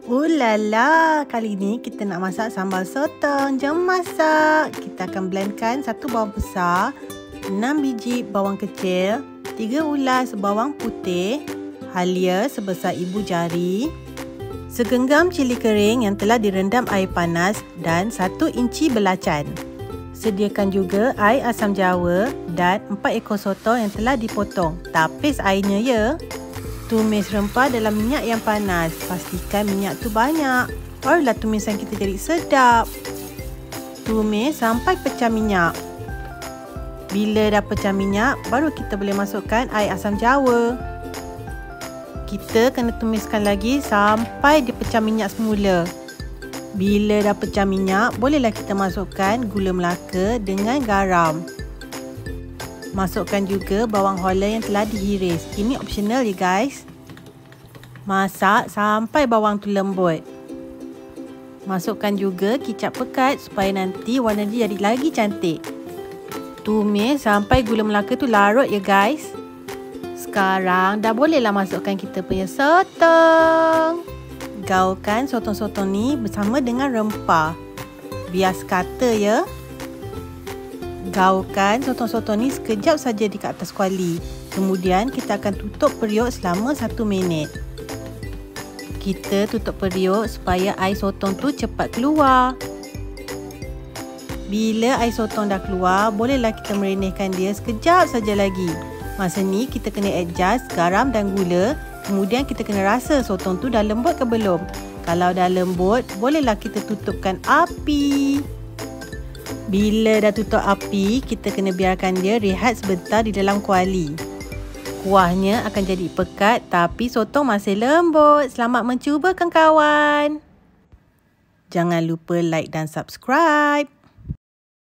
Ulala, kali ni kita nak masak sambal sotong. Jom masak. Kita akan blendkan 1 bawang besar, 6 biji bawang kecil, 3 ulas bawang putih, halia sebesar ibu jari, segenggam cili kering yang telah direndam air panas dan 1 inci belacan. Sediakan juga air asam jawa dan 4 ekor sotong yang telah dipotong. Tapis airnya ya. Tumis rempah dalam minyak yang panas. Pastikan minyak tu banyak. Barulah tumisan kita jadi sedap. Tumis sampai pecah minyak. Bila dah pecah minyak, baru kita boleh masukkan air asam jawa. Kita kena tumiskan lagi sampai dia pecah minyak semula. Bila dah pecah minyak, bolehlah kita masukkan gula melaka dengan garam. Masukkan juga bawang holland yang telah dihiris. Ini optional ya guys. Masak sampai bawang tu lembut. Masukkan juga kicap pekat supaya nanti warna dia jadi lagi cantik. Tumis sampai gula melaka tu larut ya guys. Sekarang dah bolehlah masukkan kita punya sotong. Gaulkan sotong-sotong ni bersama dengan rempah. Biar sekata ya. Gaulkan sotong-sotong ni sekejap saja di atas kuali. Kemudian kita akan tutup periuk selama 1 minit. Kita tutup periuk supaya air sotong tu cepat keluar. Bila air sotong dah keluar, bolehlah kita merenihkan dia sekejap saja lagi. Masa ni kita kena adjust garam dan gula. Kemudian kita kena rasa sotong tu dah lembut ke belum. Kalau dah lembut, bolehlah kita tutupkan api. Bila dah tutup api, kita kena biarkan dia rehat sebentar di dalam kuali. Kuahnya akan jadi pekat tapi sotong masih lembut. Selamat mencuba kawan-kawan. Jangan lupa like dan subscribe.